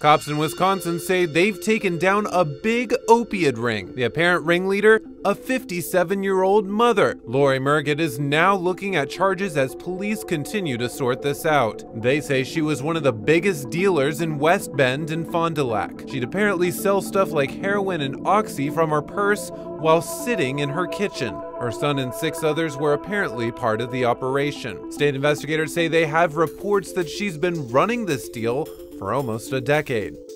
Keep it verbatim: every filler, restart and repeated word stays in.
Cops in Wisconsin say they've taken down a big opioid ring. The apparent ringleader, a fifty-seven-year-old mother. Lori Murgett is now looking at charges as police continue to sort this out. They say she was one of the biggest dealers in West Bend and Fond du Lac. She'd apparently sell stuff like heroin and oxy from her purse while sitting in her kitchen. Her son and six others were apparently part of the operation. State investigators say they have reports that she's been running this deal for almost a decade.